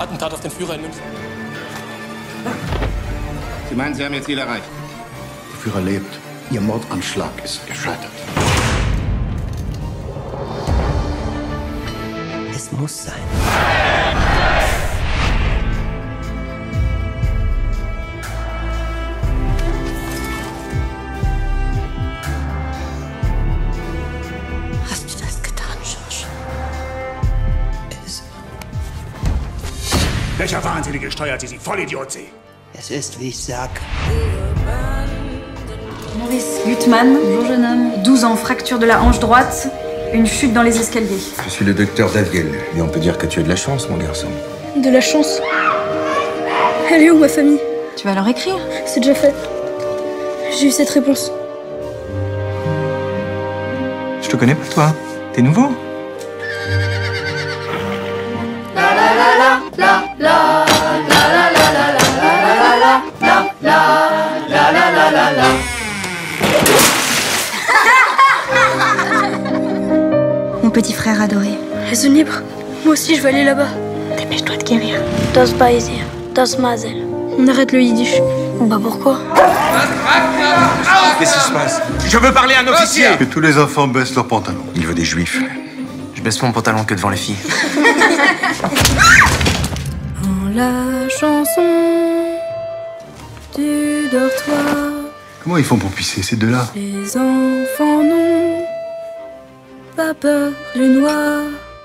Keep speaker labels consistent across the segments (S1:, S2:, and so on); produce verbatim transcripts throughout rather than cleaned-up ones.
S1: Attentat auf den Führer in München.
S2: Sie meinen, Sie haben Ihr Ziel erreicht?
S3: Der Führer lebt. Ihr Mordanschlag ist gescheitert.
S4: Es muss sein.
S5: Hast du das getan, George?
S4: Es...
S6: Welcher Wahnsinnige steuert Sie, Sie Vollidiot, Sie?
S4: Es ist, wie ich sag.
S7: Maurice Gutmann, bonjour jeune homme. douze ans, fracture de la hanche droite, une chute dans les escaliers.
S3: Je suis le docteur Daviel, et on peut dire que tu as de la chance, mon garçon.
S8: De la chance. Elle est où, ma famille?
S7: Tu vas leur écrire?
S8: C'est déjà fait. J'ai eu cette réponse.
S9: Je te connais pas, toi. T'es nouveau?
S5: La la la la la la la la la la la la la la la la la la.
S7: Mon petit frère adoré.
S8: La zone libre. Moi aussi, je vais aller là-bas.
S7: Dépêche-toi de guérir.
S8: Das Beisir, das Mazel. On arrête le yiddish. Bah pourquoi?
S9: Qu'est-ce qui se passe? Je veux parler à un officier.
S3: Que tous les enfants baissent leurs pantalons. Il veut des juifs.
S4: Je baisse mon pantalon que devant les filles.
S8: En la chanson du dortoir,
S3: Comment ils font pour pisser, ces deux-là?
S8: les enfants n'ont pas peur du noir.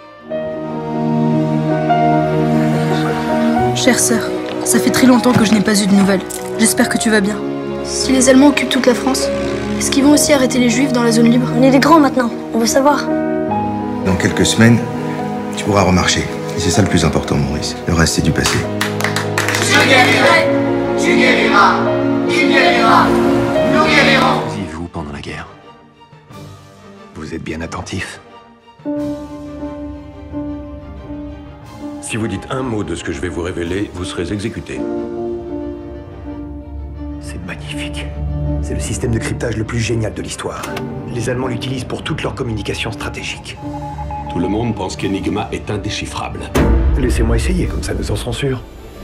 S8: Chère sœur, ça fait très longtemps que je n'ai pas eu de nouvelles. J'espère que tu vas bien. Si les Allemands occupent toute la France, est-ce qu'ils vont aussi arrêter les Juifs dans la zone libre? On est des grands maintenant, on veut savoir.
S3: Dans quelques semaines, tu pourras remarcher. Et c'est ça le plus important, Maurice. Le reste, c'est du passé.
S5: Je guérirai, tu guériras, il guérira, nous guérirons.
S4: Vivez-vous pendant la guerre? Vous êtes bien attentif?
S10: Si vous dites un mot de ce que je vais vous révéler, vous serez exécuté.
S4: C'est magnifique. C'est le système de cryptage le plus génial de l'histoire. Les Allemands l'utilisent pour toute leur communication stratégique.
S10: Tout le monde pense qu'Enigma est indéchiffrable.
S4: Laissez-moi essayer, comme ça nous en serons sûrs.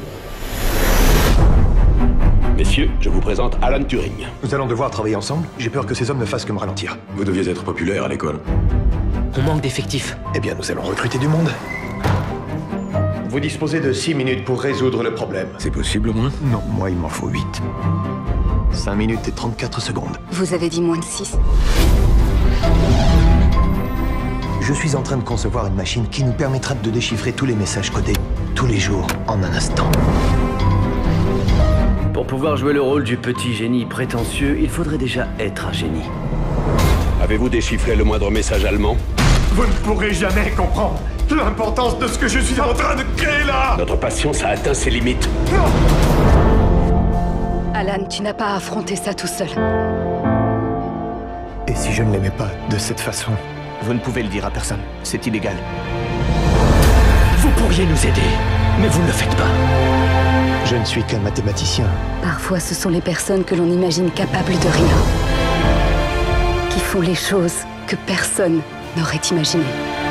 S10: Messieurs, je vous présente Alan Turing.
S4: Nous allons devoir travailler ensemble. J'ai peur que ces hommes ne fassent que me ralentir.
S10: Vous deviez être populaire à l'école.
S4: On manque d'effectifs. Eh bien, nous allons recruter du monde. Vous disposez de six minutes pour résoudre le problème.
S10: C'est possible au moins?
S4: Non, moi, il m'en faut huit. cinq minutes et trente-quatre secondes.
S5: Vous avez dit moins de six.
S4: Je suis en train de concevoir une machine qui nous permettra de déchiffrer tous les messages codés, tous les jours, en un instant.
S11: Pour pouvoir jouer le rôle du petit génie prétentieux, il faudrait déjà être un génie.
S10: Avez-vous déchiffré le moindre message allemand?
S6: Vous ne pourrez jamais comprendre l'importance de ce que je suis en train de créer là.
S10: Notre patience a atteint ses limites.
S6: Non.
S5: Alan, tu n'as pas à affronter ça tout seul.
S4: Et si je ne l'aimais pas de cette façon? Vous ne pouvez le dire à personne. C'est illégal.
S11: Vous pourriez nous aider, mais vous ne le faites pas.
S4: Je ne suis qu'un mathématicien.
S5: Parfois, ce sont les personnes que l'on imagine capables de rien qui font les choses que personne n'aurait imaginées.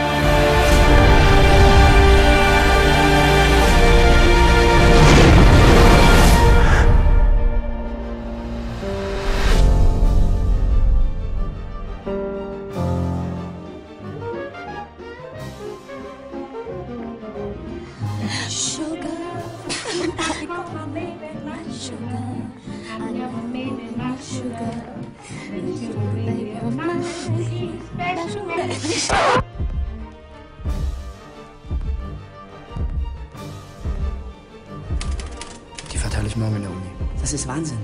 S4: Die verteile ich morgen in der Uni.
S12: Das ist Wahnsinn.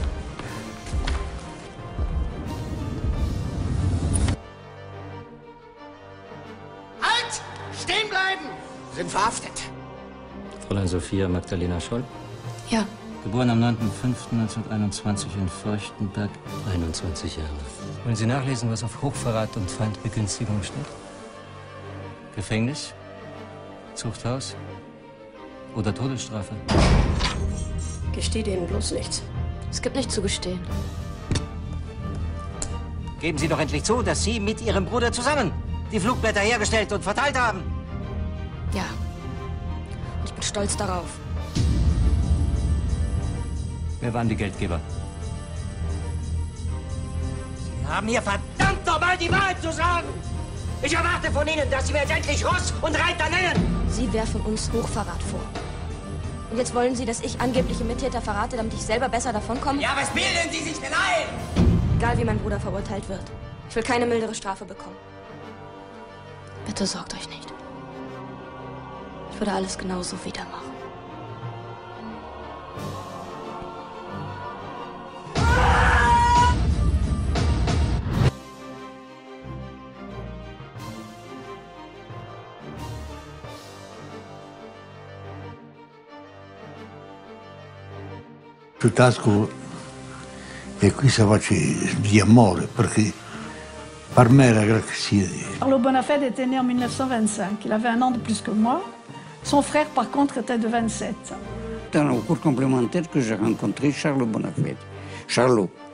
S2: Halt! Stehen bleiben! Sie sind verhaftet.
S13: Fräulein Sophia Magdalena Scholl?
S8: Ja.
S13: Geboren am neunten fünften neunzehnhunderteinundzwanzig in Feuchtenberg, einundzwanzig Jahre. Wollen Sie nachlesen, was auf Hochverrat und Feindbegünstigung steht? Gefängnis? Zuchthaus? Oder Todesstrafe?
S8: Gesteh denen bloß nichts.
S5: Es gibt nichts zu gestehen.
S12: Geben Sie doch endlich zu, dass Sie mit Ihrem Bruder zusammen die Flugblätter hergestellt und verteilt haben.
S5: Ja. Und ich bin
S1: stolz darauf.
S13: Wer waren die Geldgeber?
S12: Sie haben hier verdammt nochmal die Wahrheit zu sagen! Ich erwarte von Ihnen, dass Sie mir jetzt endlich Ross und Reiter nennen!
S1: Sie werfen uns Hochverrat vor. Und jetzt wollen Sie, dass ich angebliche Mittäter verrate, damit ich selber besser davonkomme?
S12: Ja, was bilden Sie sich denn ein?
S1: Egal, wie mein Bruder verurteilt wird. Ich will keine mildere Strafe bekommen. Bitte sorgt euch nicht. Ich würde alles genauso wieder machen.
S14: Tasco, e qui si faccia di amore, perché per me era grazie.
S15: Charlot Bonafede était né en mille neuf cent vingt-cinq. Il avait un an de plus que moi. Son frère, par contre, était de vingt-sept.
S16: Dans le cours complémentaire que j'ai rencontré Charlot Bonafede. Charlot,